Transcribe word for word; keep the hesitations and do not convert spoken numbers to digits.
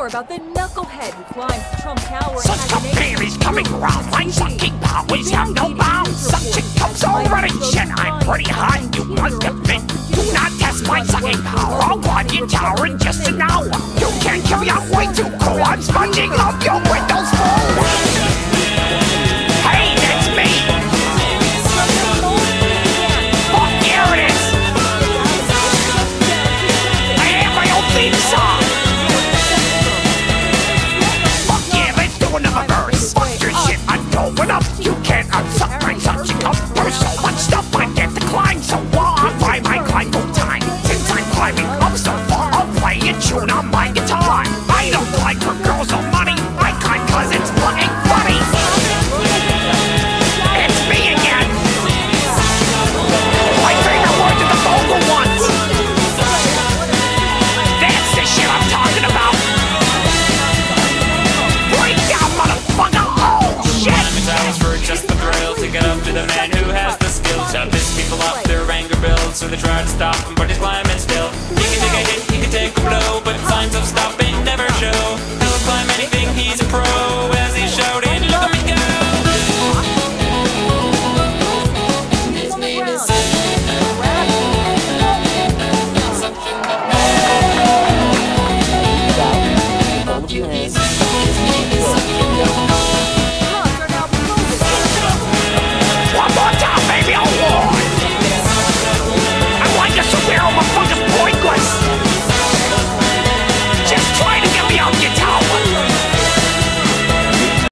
more about the knucklehead who climbed Trump Tower. Such a babies coming around, my sucking powers have no bounds. Suction cups already shit, I'm pretty hot, you must admit. Do not test my sucking power, I'll climb your tower in just an hour. You can't kill me, I'm way too cool, I'm sponging up your windows full. Hey, that's me! Fuck, here it is! I have my own theme song! Fuck yeah, let's do another verse! Fuck your shit, I'm going up! You can't unsuck my suction cup! There's so much stuff I get to climb, so while I climb, I climb full time. Since I'm climbing up so far, I'll play a tune on my guitar. I don't climb for girls or money, I climb cause it's fucking funny! It's me again! My favorite words are the vocal ones! That's the shit I'm talking about! Break down, motherfucker! Oh, shit! Climbing towers for just the thrill, to get up to the man who has the skill to piss people off their anger bills, so they try to stop him, but he's lying.